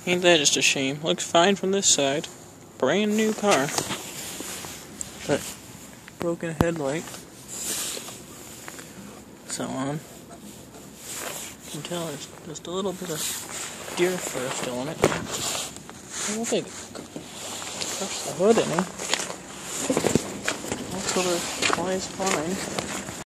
Ain't that just a shame? Looks fine from this side. Brand new car. But broken headlight. So on. You can tell there's just a little bit of deer fur still on it. I don't think crush the hood any. Also the flies fine.